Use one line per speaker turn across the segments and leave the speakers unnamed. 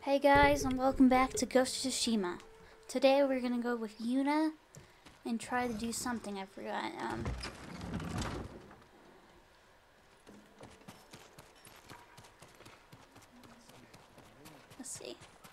Hey guys, and welcome back to Ghost of Tsushima. Today we're gonna go with Yuna and try to do something I forgot. Let's see.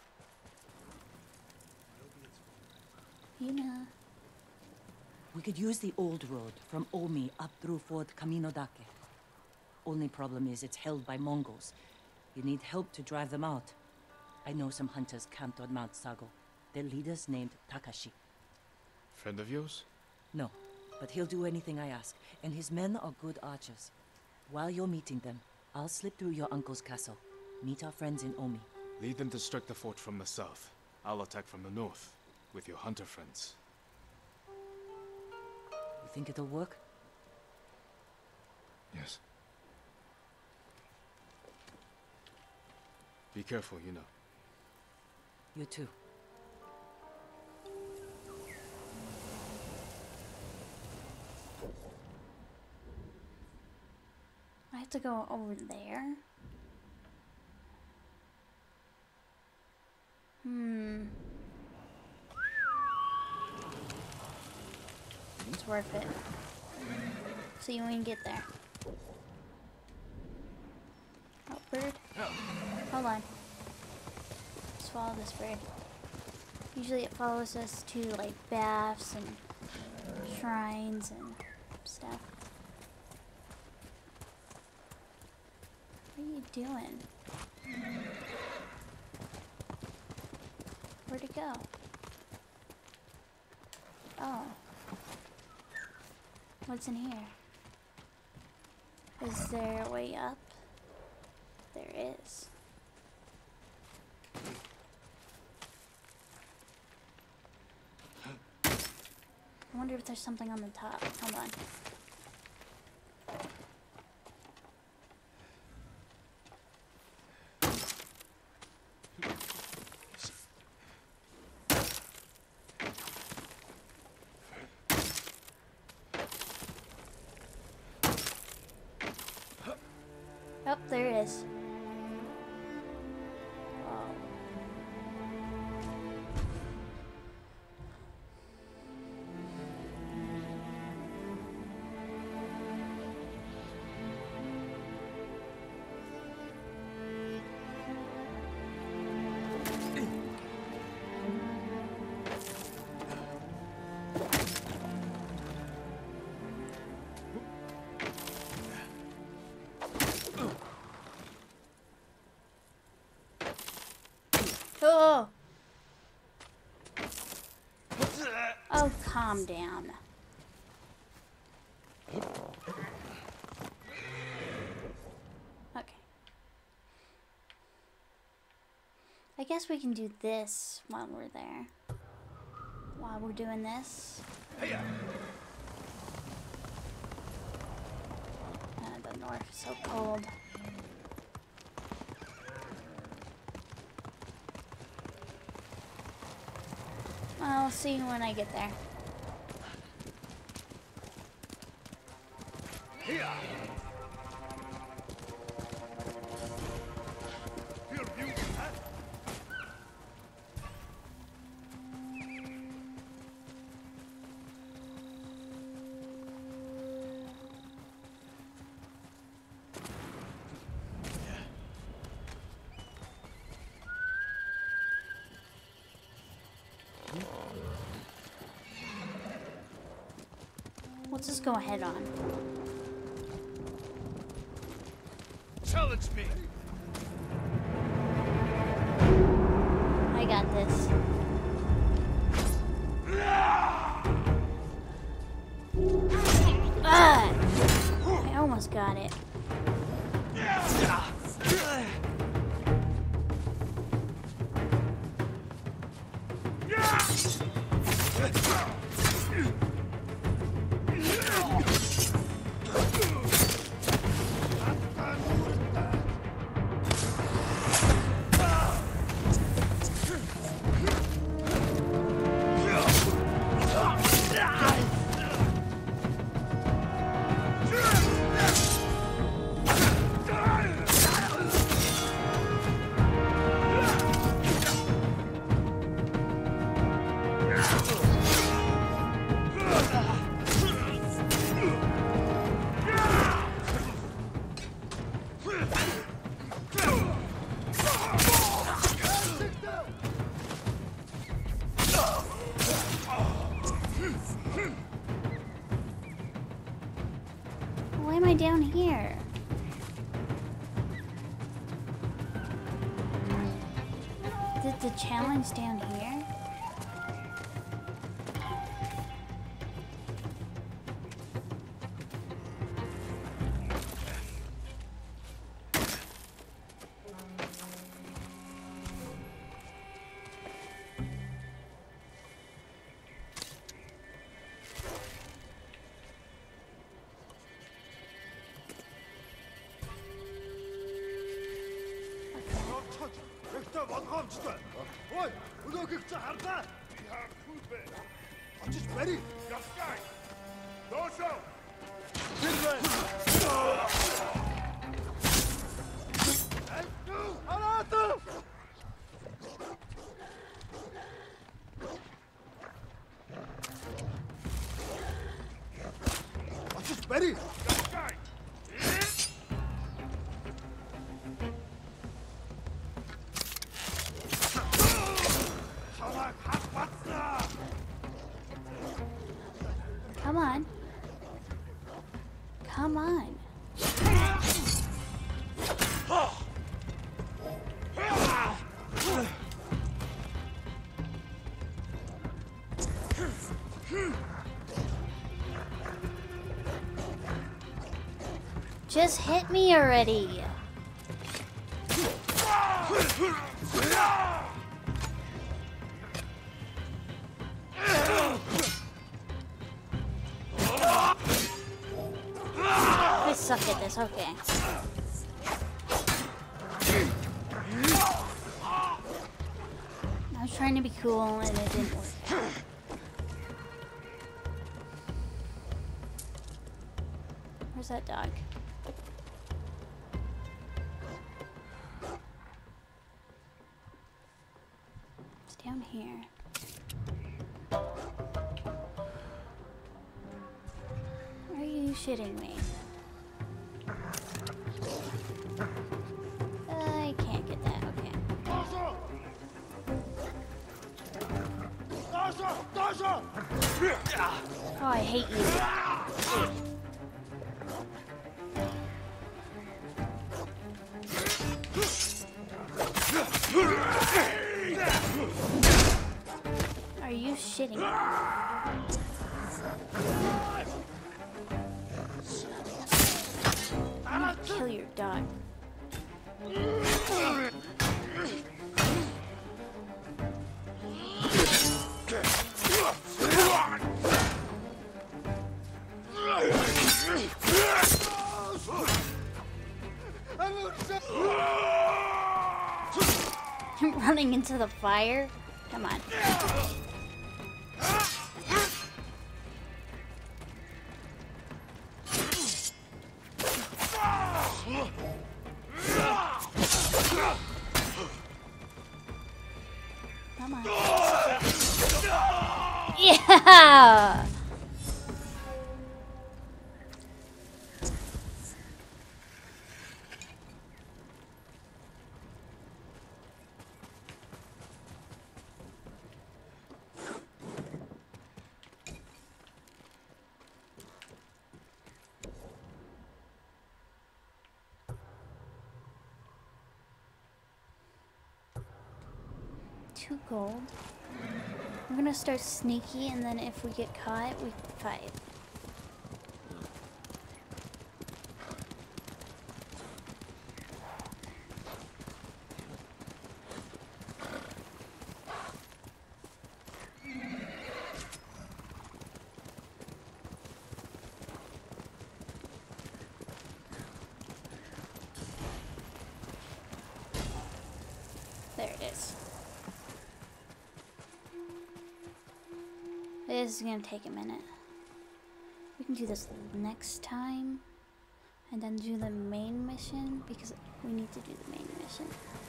Yuna.
We could use the old road from Omi up through Fort Kaminodake. Only problem is it's held by Mongols. You need help to drive them out. I know some hunters camped on Mount Sago. Their leader's named Takashi.
Friend of yours?
No, but he'll do anything I ask, and his men are good archers. While you're meeting them, I'll slip through your uncle's castle. Meet our friends in Omi.
Lead them to strike the fort from the south. I'll attack from the north, with your hunter friends.
You think it'll work?
Yes. Be careful, you know.
You too.
I have to go over there. It's worth it. See you when you get there. Oh, bird. Hold on. Swallow this bird. Usually it follows us to like baths and shrines and stuff. What are you doing? Where'd it go? Oh. What's in here? Is there a way up? There is. I wonder if there's something on the top. Hold on. Oh, there it is. Oh. Oh! Oh, calm down. Okay. I guess we can do this while we're there. While we're doing this. The north is so cold. I'll see you when I get there. Let's just go ahead on.
Challenge me!
I got this. Ah! I almost got it. down here? Did the challenge down here? Come on. Come on. Just hit me already. I suck at this, okay. I was trying to be cool and it didn't work. Where's that dog? It's down here. Are you shitting me? I can't get that, okay. Oh, I hate you. Are you shitting me? I'm gonna kill your dog. You're running into the fire? Come on. Come on. Yeah! Two gold. I'm gonna start sneaky, and then if we get caught, we fight. There it is. This is gonna take a minute. We can do this next time and then do the main mission because we need to do the main mission.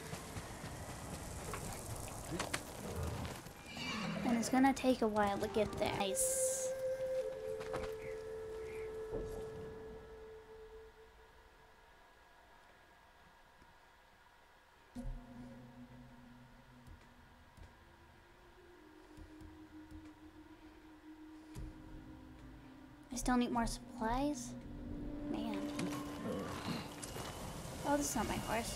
And it's gonna take a while to get there. Nice. I still need more supplies. Man. Oh, this is not my horse.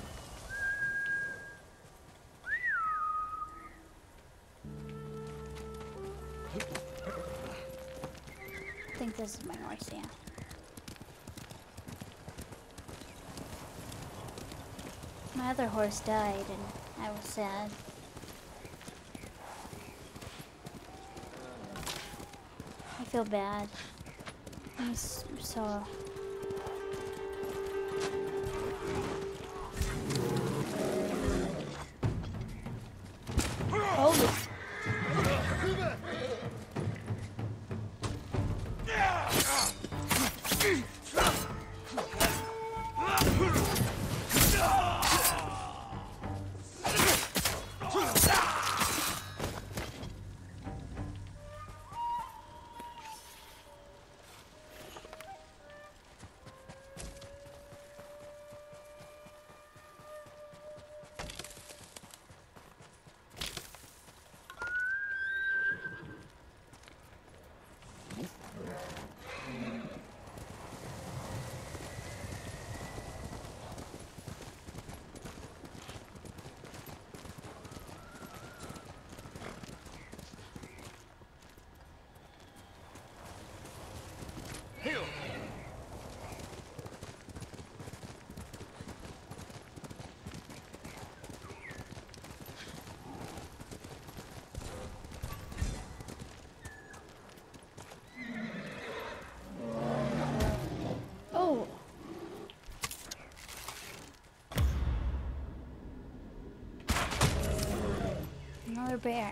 I think this is my horse, yeah. My other horse died and I was sad. I feel bad. He's so... Holy... Oh! Another bear.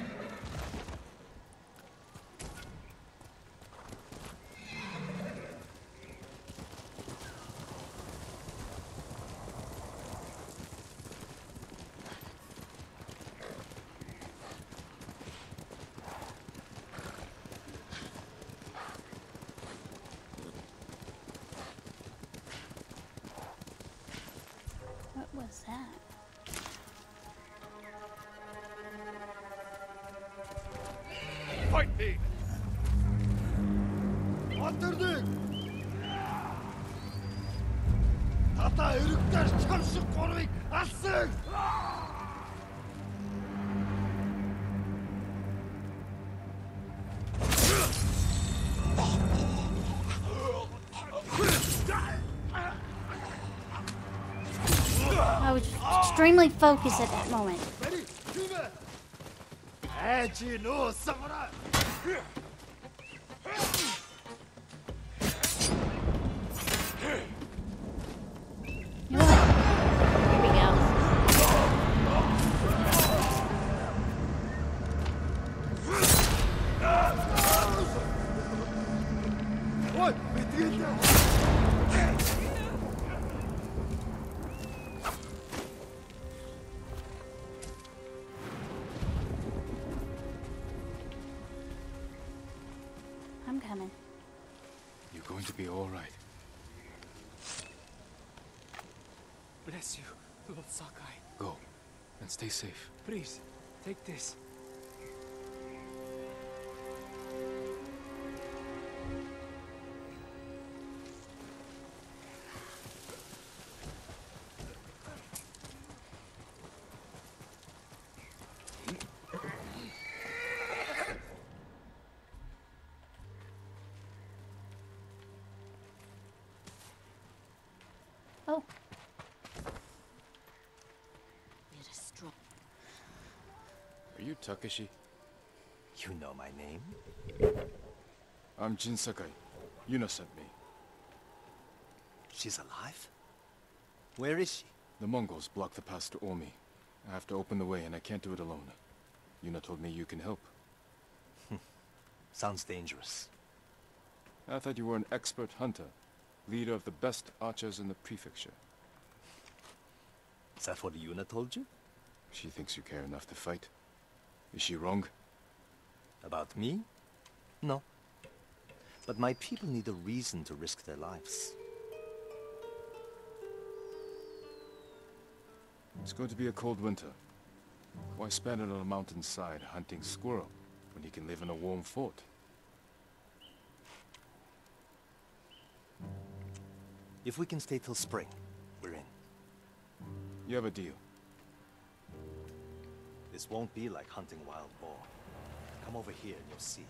What was that?
Fight me! Батэрдэг! Тата эрэгдэр чар шиг гурвыг алсан!
I was extremely focused at that moment.
Ready? As you know, samurai!
You know what? Here we go.
Ой, битгий!
I'm coming.
You're going to be all right.
Bless you, Lord Sakai.
Go, and stay safe.
Please, take this.
Oh,
We're a strong.
Are you Takeshi?
You know my name?
I'm Jin Sakai. Yuna sent me.
She's alive? Where is she?
The Mongols blocked the pass to Omi. I have to open the way, and I can't do it alone. Yuna told me you can help.
Sounds dangerous.
I thought you were an expert hunter, leader of the best archers in the prefecture.
Is that what Yuna told you?
She thinks you care enough to fight. Is she wrong?
About me? No. But my people need a reason to risk their lives.
It's going to be a cold winter. Why spend it on a mountainside hunting squirrel when he can live in a warm fort?
If we can stay till spring, we're
You have a deal.
This won't be like hunting wild boar. Come over here and you'll see.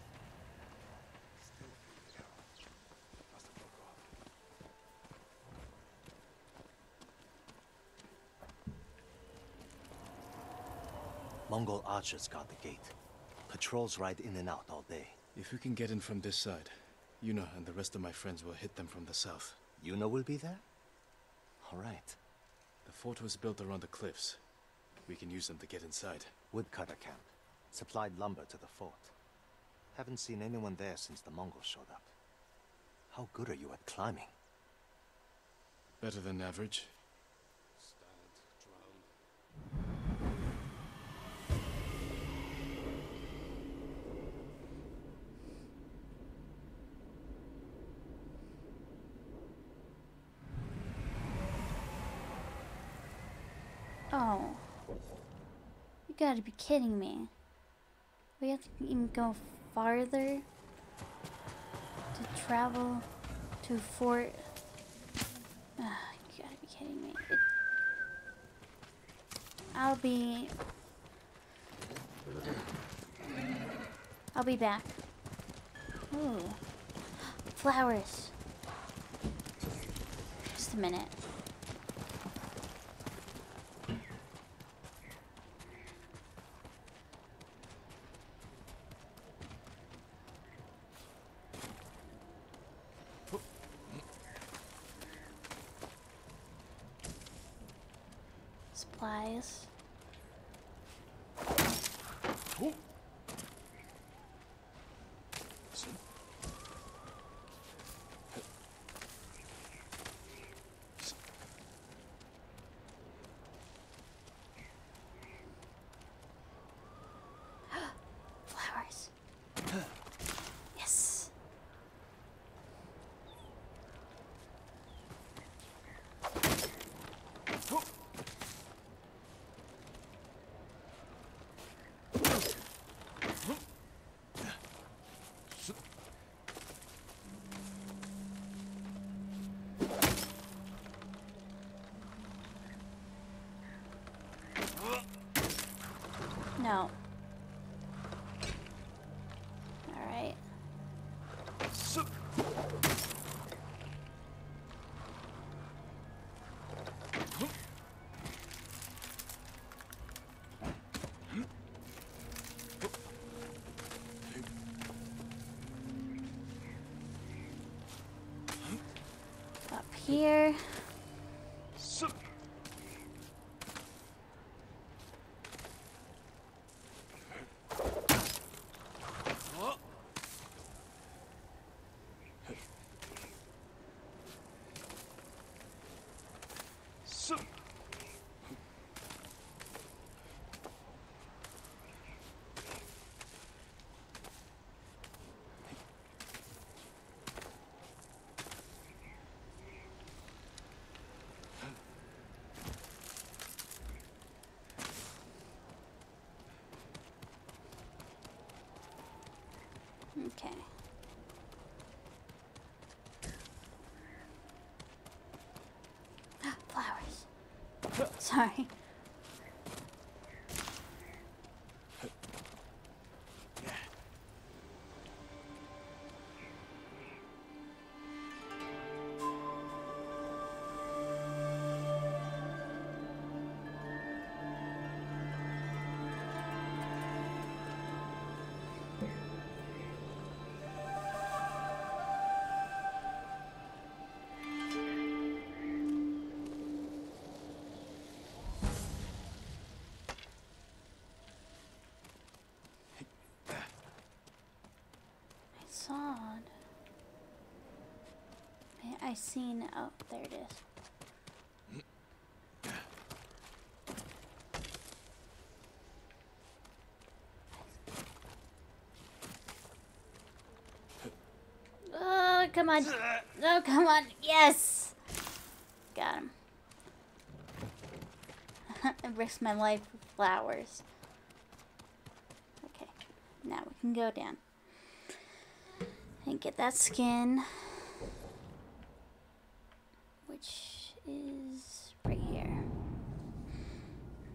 Mongol archers guard the gate. Patrols ride in and out all day.
If we can get in from this side, Yuna and the rest of my friends will hit them from the south.
Yuna will be there? All right.
The fort was built around the cliffs. We can use them to get inside.
Woodcutter camp. Supplied lumber to the fort. Haven't seen anyone there since the Mongols showed up. How good are you at climbing?
Better than average.
Oh. You gotta be kidding me. We have to even go farther to travel to fort. You gotta be kidding me. I'll be back. Ooh. Flowers. Just a minute. Supplies. Flowers. Yes. No. All right. Up here. Okay. Flowers. Sorry. Sod. I seen. Oh, there it is. Oh, come on. Oh, come on. Yes. Got him. I risked my life with flowers. Okay. Now we can go down. And get that skin, which is right here.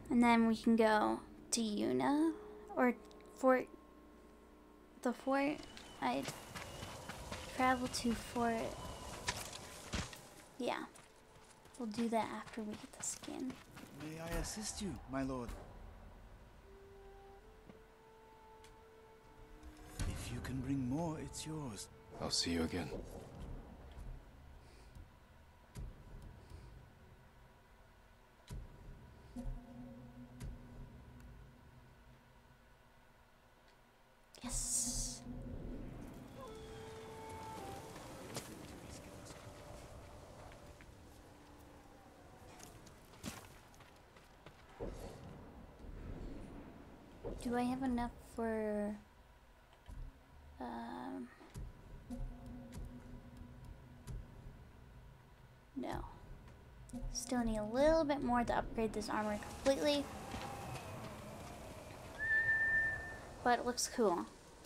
And then we can go to Yuna or Fort. The fort. I travel to Fort. Yeah. We'll do that after we get the skin.
May I assist you, my lord? If you can bring more, it's yours.
I'll see you again.
Yes. Do I have enough for no. Still need a little bit more to upgrade this armor completely. But it looks cool.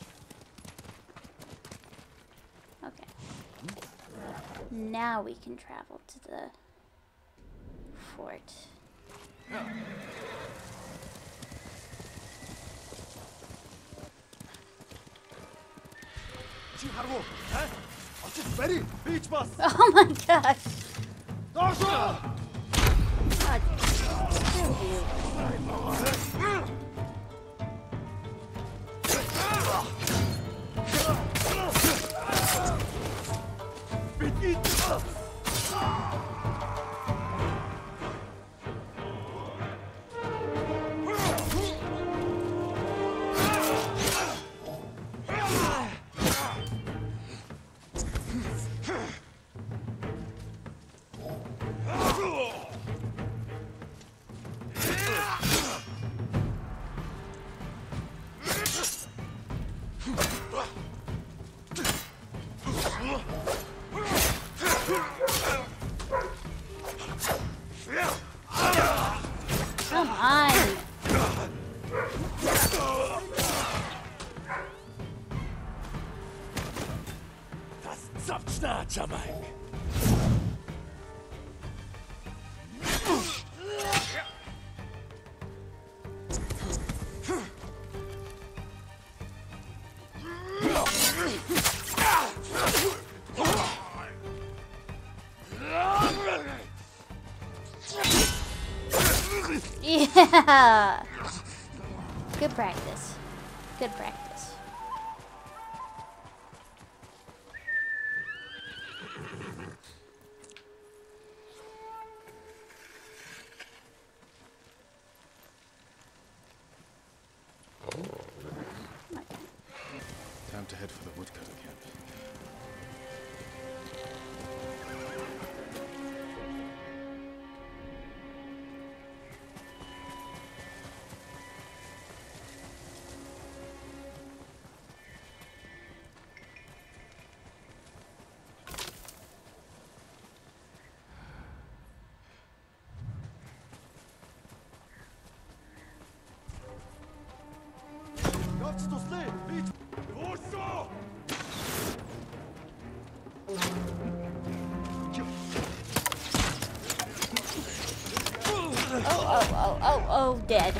Okay. Now we can travel to the fort. Oh my gosh! God, screw you. Come on. Yeah. Good practice. Good practice.
Time to head for the woodcutter camp.
Oh, dead.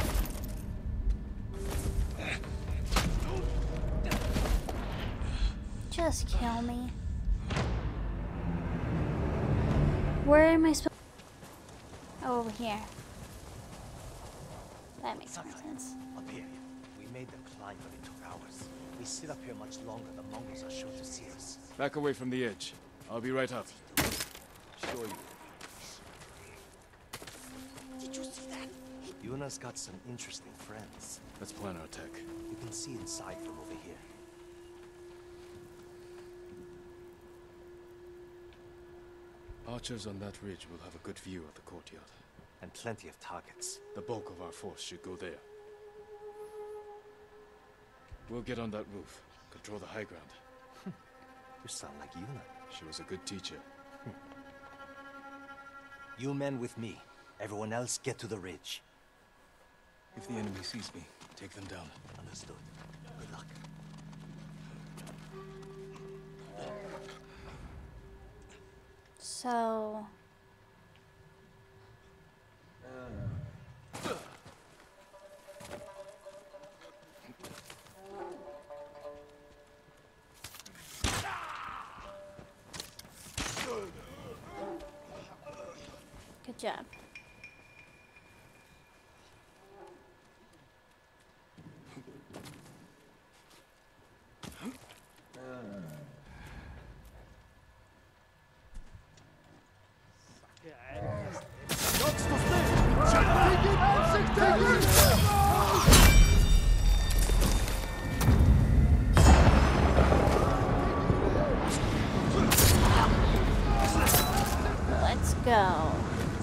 Just kill me. Where am I supposed? Oh, over here. That makes more sense.
Up here. We made the climb, but it took hours. We sit up here much longer, the Mongols are sure to see us.
Back away from the edge. I'll be right up.
Sure you. Did you see that? Yuna's got some interesting friends.
Let's plan our attack.
You can see inside from over here.
Archers on that ridge will have a good view of the courtyard.
And plenty of targets.
The bulk of our force should go there. We'll get on that roof. Control the high ground.
You sound like Yuna.
She was a good teacher.
You men with me. Everyone else get to the ridge.
If the enemy sees me, take them down.
Understood. Good luck.
So job. Let's go.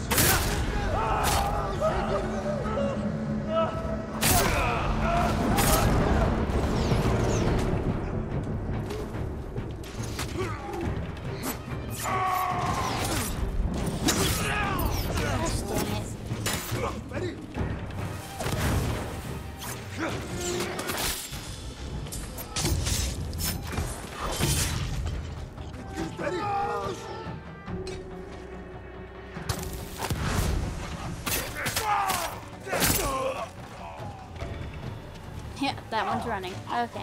Gosh dang it. Yeah, that one's running. Okay.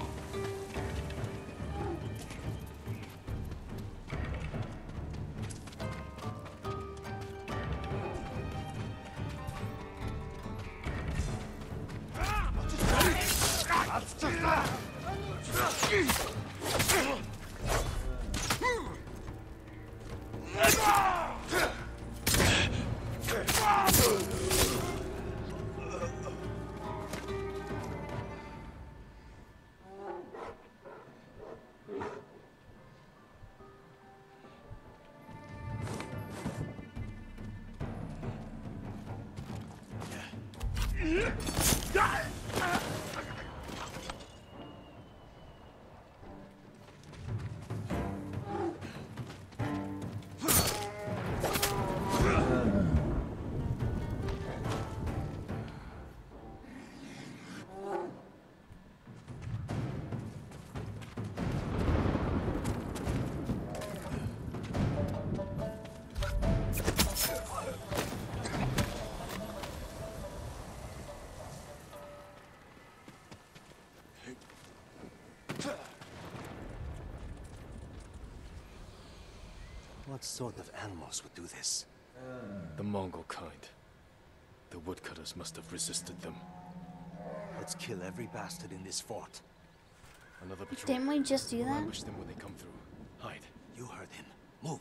What sort of animals would do this?
The Mongol kind. The woodcutters must have resisted them.
Let's kill every bastard in this fort.
Another patrol.
Didn't we just do
We'll
that?
ambush them when they come through. Hide.
You heard him. Move.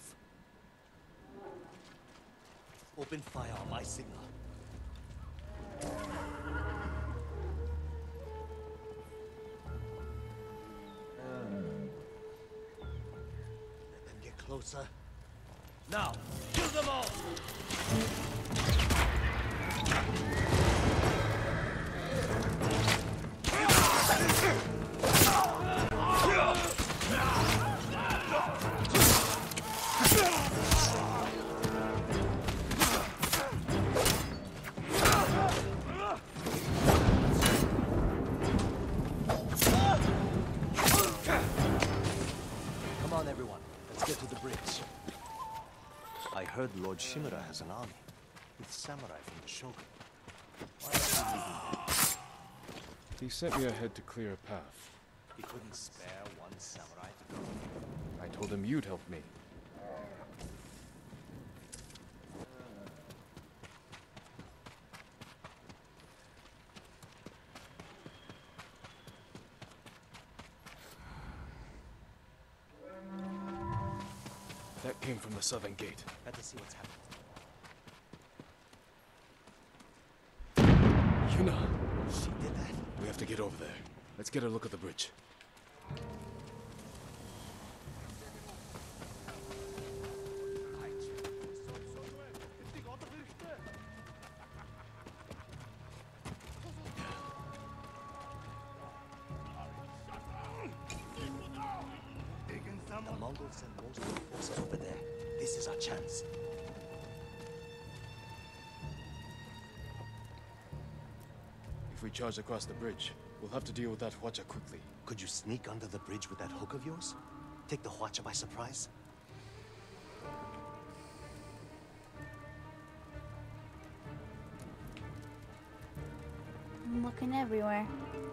Open fire on my signal. Let them get closer. Now, kill them all! Come on, everyone. Let's get to the bridge. I heard Lord Shimura has an army with samurai from the Shogun. Why are you leading them?
He sent me ahead to clear a path.
He couldn't spare one samurai to go.
I told him you'd help me. That came from the southern gate.
Better see what's happening.
Yuna!
She did that?
We have to get over there. Let's get a look at the bridge.
The Mongols sent most of the forces over there. This is our chance.
If we charge across the bridge, we'll have to deal with that Hwacha quickly.
Could you sneak under the bridge with that hook of yours? Take the Hwacha by surprise?
I'm looking everywhere.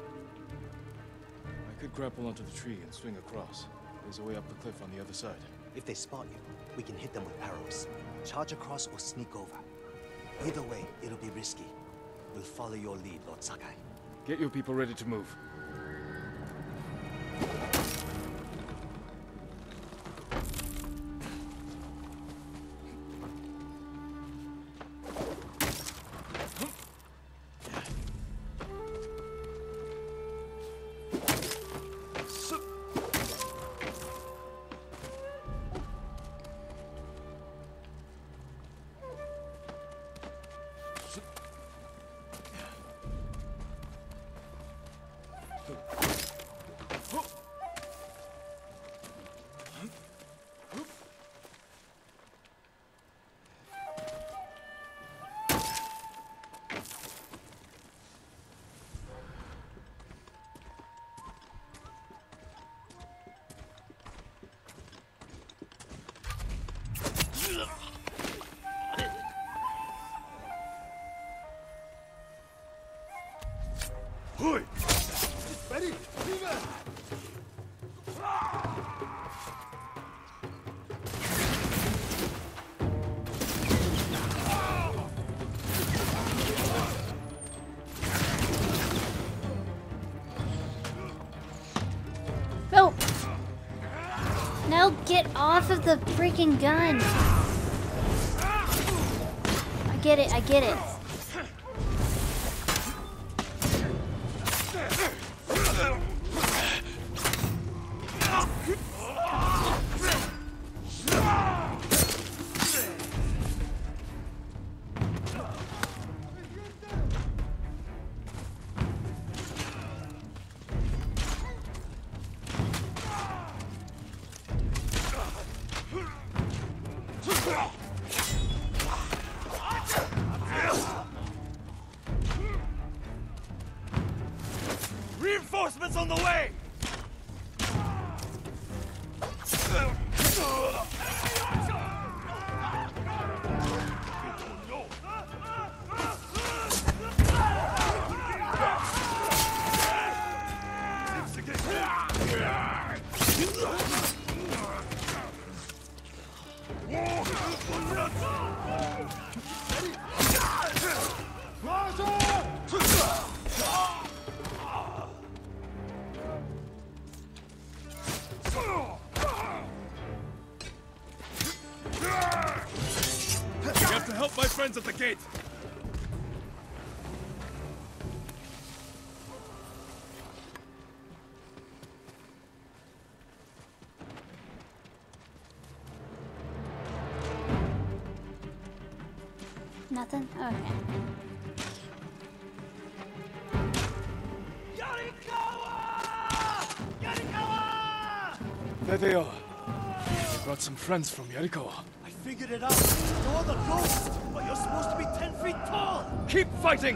I could grapple onto the tree and swing across. There's a way up the cliff on the other side.
If they spot you, we can hit them with arrows. Charge across or sneak over. Either way, it'll be risky. We'll follow your lead, Lord Sakai.
Get your people ready to move.
Hui! Ready? Fever!
Oh! No, get off of the freaking gun! I get it, I get it.
Reinforcements on the way!
You have to help my friends at the gate.
Nothing? Okay.
There they are. They brought some friends from Yarikawa.
I figured it out. You're the ghost, but you're supposed to be 10 feet tall.
Keep fighting!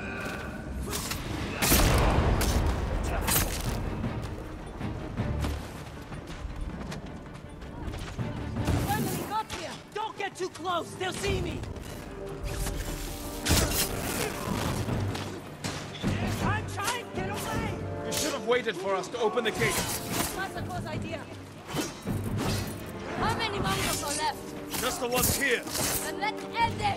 Finally got here! Don't get too close! They'll see me! I'm trying! Get away!
You should have waited for us to open the gate.
Masako's idea. How many Mongols are left?
Just the ones here.
Then let's end it!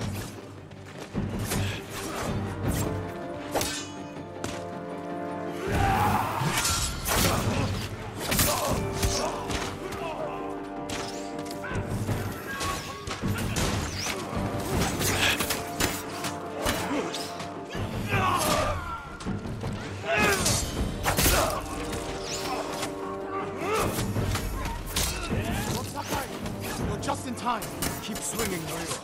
You're just in time. Keep swinging, Mario.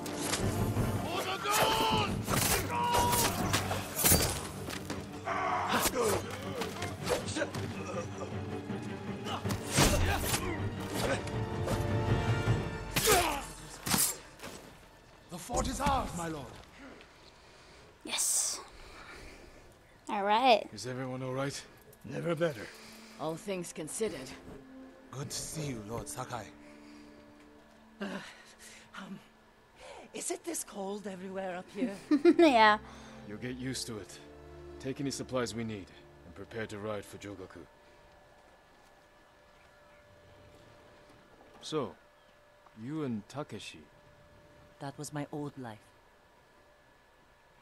The fort is ours, my lord.
Yes. Alright.
Is everyone all right?
Never better.
All things considered.
Good to see you, Lord Sakai.
Is it this cold everywhere up here?
Yeah.
You'll get used to it. Take any supplies we need, and prepare to ride for Jogaku. So, you and Takeshi,
That was my old life.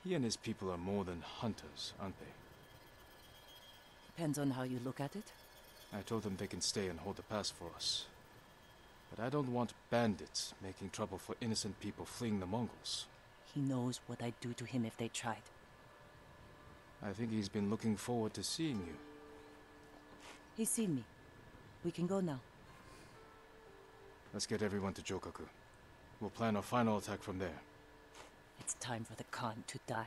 He and his people are more than hunters, aren't they?
Depends on how you look at it.
I told them they can stay and hold the pass for us. But I don't want bandits making trouble for innocent people fleeing the Mongols.
He knows what I'd do to him if they tried.
I think he's been looking forward to seeing you.
He's seen me. We can go now.
Let's get everyone to Jokaku. We'll plan our final attack from there.
It's time for the Khan to die.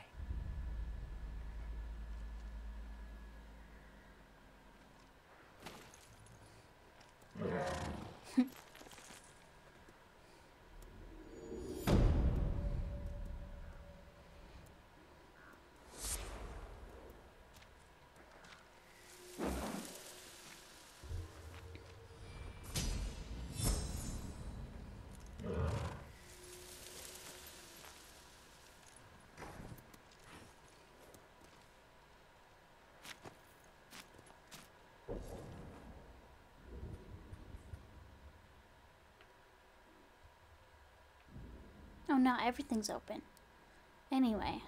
Oh no, everything's open. Anyway.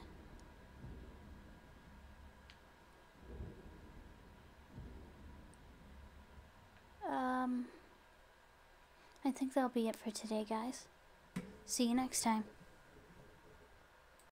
I think that'll be it for today, guys. See you next time.